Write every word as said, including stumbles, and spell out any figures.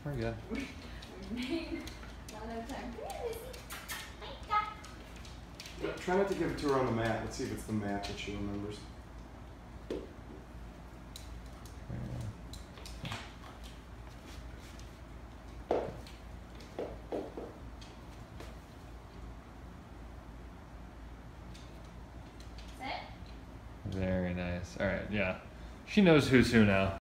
We're good. Try not to give it to her on the mat. Let's see if it's the mat that she remembers. Very nice. All right, yeah. She knows who's who now.